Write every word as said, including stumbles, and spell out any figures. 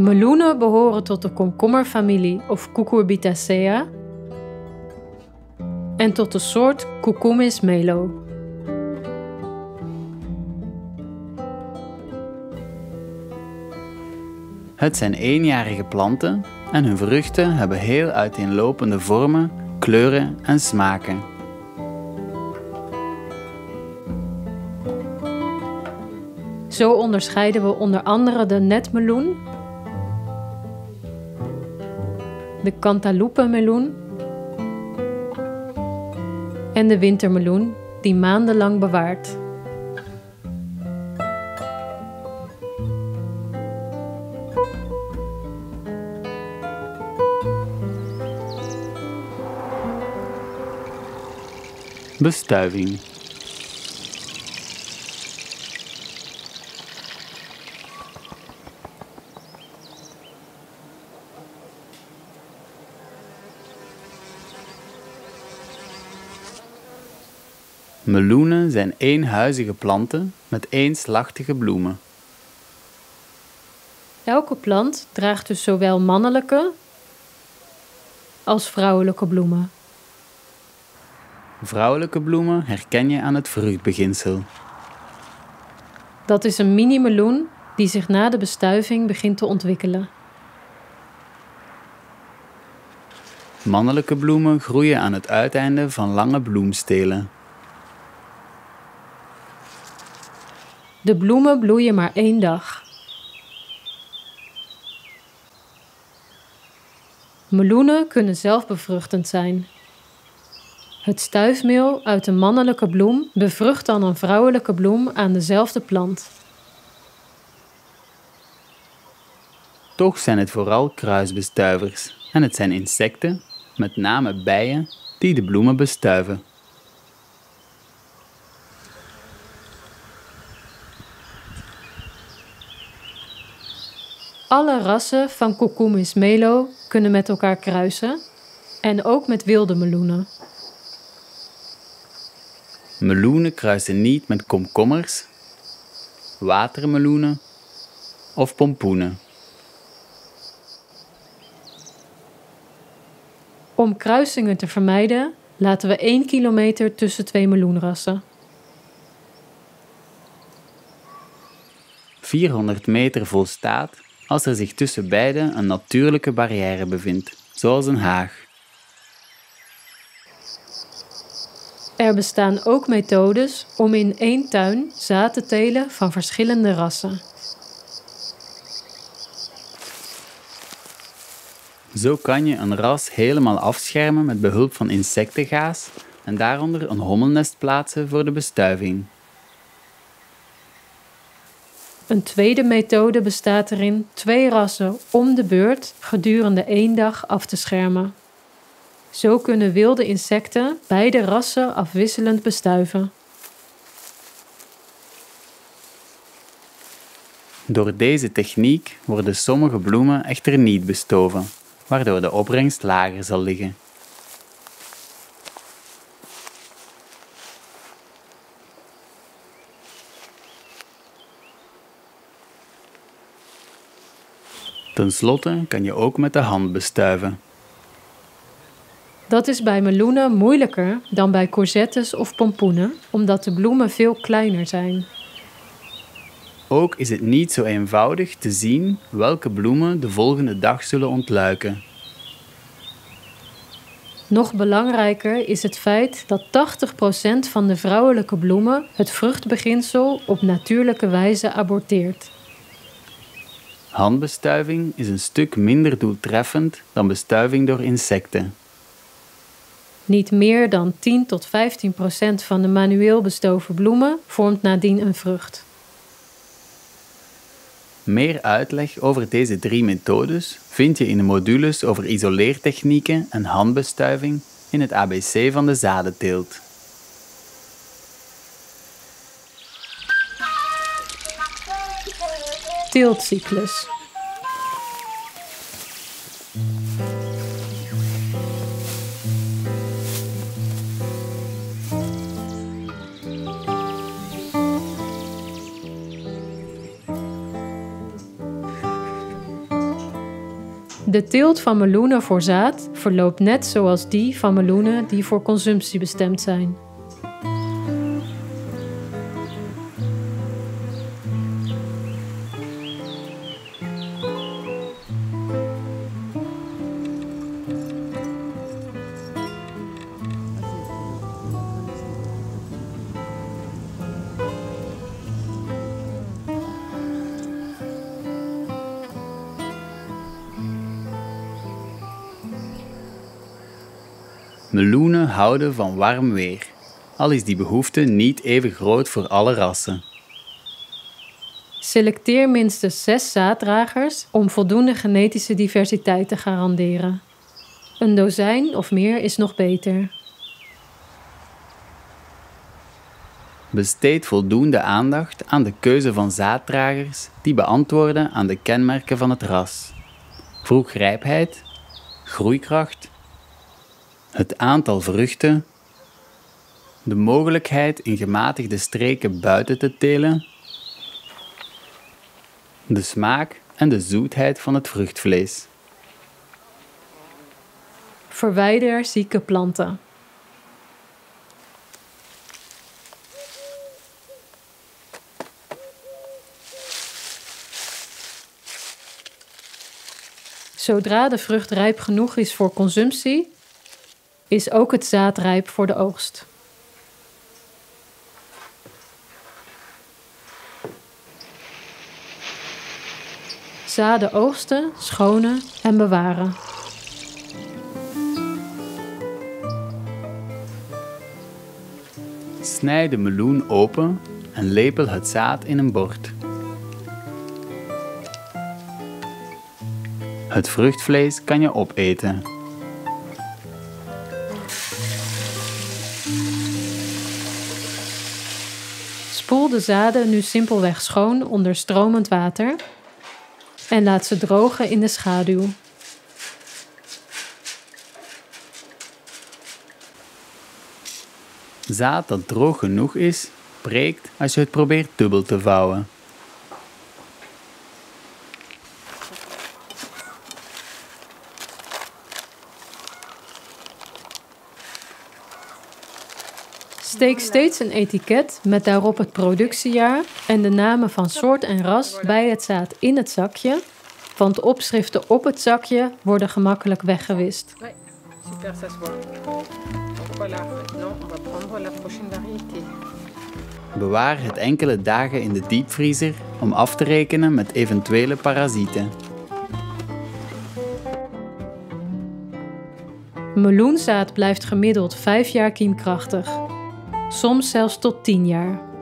Meloenen behoren tot de komkommerfamilie of Cucurbitaceae en tot de soort Cucumis melo. Het zijn eenjarige planten en hun vruchten hebben heel uiteenlopende vormen, kleuren en smaken. Zo onderscheiden we onder andere de netmeloen, de cantaloupe-meloen en de wintermeloen die maandenlang bewaart. Bestuiving. Meloenen zijn eenhuizige planten met eenslachtige bloemen. Elke plant draagt dus zowel mannelijke als vrouwelijke bloemen. Vrouwelijke bloemen herken je aan het vruchtbeginsel. Dat is een mini-meloen die zich na de bestuiving begint te ontwikkelen. Mannelijke bloemen groeien aan het uiteinde van lange bloemstelen. De bloemen bloeien maar één dag. Meloenen kunnen zelfbevruchtend zijn. Het stuifmeel uit de mannelijke bloem bevrucht dan een vrouwelijke bloem aan dezelfde plant. Toch zijn het vooral kruisbestuivers en het zijn insecten, met name bijen, die de bloemen bestuiven. Alle rassen van Cucumis melo kunnen met elkaar kruisen en ook met wilde meloenen. Meloenen kruisen niet met komkommers, watermeloenen of pompoenen. Om kruisingen te vermijden, laten we één kilometer tussen twee meloenrassen. vierhonderd meter volstaat als er zich tussen beide een natuurlijke barrière bevindt, zoals een haag. Er bestaan ook methodes om in één tuin zaad te telen van verschillende rassen. Zo kan je een ras helemaal afschermen met behulp van insectengaas en daaronder een hommelnest plaatsen voor de bestuiving. Een tweede methode bestaat erin twee rassen om de beurt gedurende één dag af te schermen. Zo kunnen wilde insecten beide rassen afwisselend bestuiven. Door deze techniek worden sommige bloemen echter niet bestoven, waardoor de opbrengst lager zal liggen. Ten slotte kan je ook met de hand bestuiven. Dat is bij meloenen moeilijker dan bij courgettes of pompoenen, omdat de bloemen veel kleiner zijn. Ook is het niet zo eenvoudig te zien welke bloemen de volgende dag zullen ontluiken. Nog belangrijker is het feit dat tachtig procent van de vrouwelijke bloemen het vruchtbeginsel op natuurlijke wijze aborteert. Handbestuiving is een stuk minder doeltreffend dan bestuiving door insecten. Niet meer dan tien tot vijftien procent van de manueel bestoven bloemen vormt nadien een vrucht. Meer uitleg over deze drie methodes vind je in de modules over isoleertechnieken en handbestuiving in het A B C van de zadenteelt. Teeltcyclus. De teelt van meloenen voor zaad verloopt net zoals die van meloenen die voor consumptie bestemd zijn. Meloenen houden van warm weer, al is die behoefte niet even groot voor alle rassen. Selecteer minstens zes zaaddragers om voldoende genetische diversiteit te garanderen. Een dozijn of meer is nog beter. Besteed voldoende aandacht aan de keuze van zaaddragers die beantwoorden aan de kenmerken van het ras. Vroegrijpheid, groeikracht, het aantal vruchten, de mogelijkheid in gematigde streken buiten te telen, de smaak en de zoetheid van het vruchtvlees. Verwijder zieke planten. Zodra de vrucht rijp genoeg is voor consumptie, is ook het zaad rijp voor de oogst. Zaden oogsten, schonen en bewaren. Snij de meloen open en lepel het zaad in een bord. Het vruchtvlees kan je opeten. Spoel de zaden nu simpelweg schoon onder stromend water en laat ze drogen in de schaduw. Zaad dat droog genoeg is, breekt als je het probeert dubbel te vouwen. Steek steeds een etiket met daarop het productiejaar en de namen van soort en ras bij het zaad in het zakje, want opschriften op het zakje worden gemakkelijk weggewist. Super, ça se voit. Donc voilà, maintenant on va prendre la prochaine variété. Bewaar het enkele dagen in de diepvriezer om af te rekenen met eventuele parasieten. Meloenzaad blijft gemiddeld vijf jaar kiemkrachtig, soms zelfs tot tien jaar.